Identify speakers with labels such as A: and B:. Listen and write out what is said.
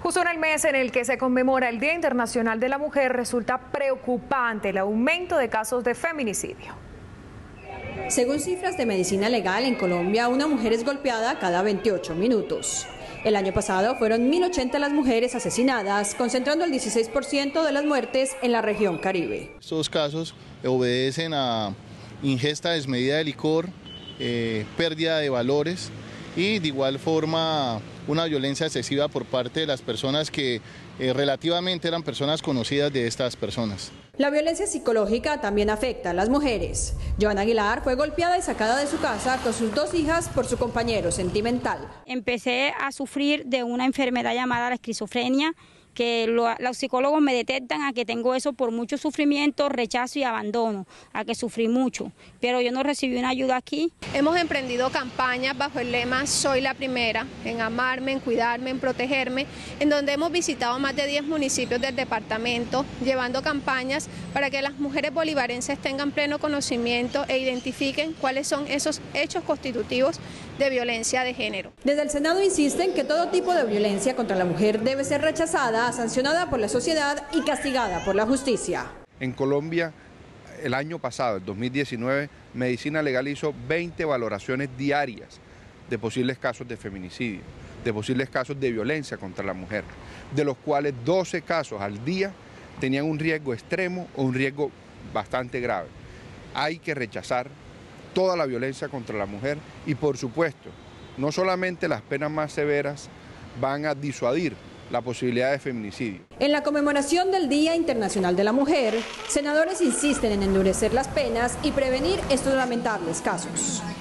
A: Justo en el mes en el que se conmemora el Día Internacional de la Mujer, resulta preocupante el aumento de casos de feminicidio.
B: Según cifras de Medicina Legal, en Colombia una mujer es golpeada cada 28 minutos. El año pasado fueron 1.080 las mujeres asesinadas, concentrando el 16% de las muertes en la región Caribe.
C: Estos casos obedecen a ingesta desmedida de licor, pérdida de valores y de igual forma una violencia excesiva por parte de las personas que relativamente eran personas conocidas de estas personas.
B: La violencia psicológica también afecta a las mujeres. Joana Aguilar fue golpeada y sacada de su casa con sus 2 hijas por su compañero sentimental.
D: Empecé a sufrir de una enfermedad llamada la esquizofrenia, que los psicólogos me detectan a que tengo eso por mucho sufrimiento, rechazo y abandono, a que sufrí mucho, pero yo no recibí una ayuda aquí.
E: Hemos emprendido campañas bajo el lema Soy la primera, en amarme, en cuidarme, en protegerme, en donde hemos visitado más de 10 municipios del departamento, llevando campañas para que las mujeres bolivarenses tengan pleno conocimiento e identifiquen cuáles son esos hechos constitutivos de violencia de género.
B: Desde el Senado insisten que todo tipo de violencia contra la mujer debe ser rechazada, sancionada por la sociedad y castigada por la justicia.
F: En Colombia, el año pasado, el 2019, Medicina Legal hizo 20 valoraciones diarias de posibles casos de feminicidio, de posibles casos de violencia contra la mujer, de los cuales 12 casos al día tenían un riesgo extremo o un riesgo bastante grave. Hay que rechazar toda la violencia contra la mujer y, por supuesto, no solamente las penas más severas van a disuadir la posibilidad de feminicidio.
B: En la conmemoración del Día Internacional de la Mujer, senadores insisten en endurecer las penas y prevenir estos lamentables casos.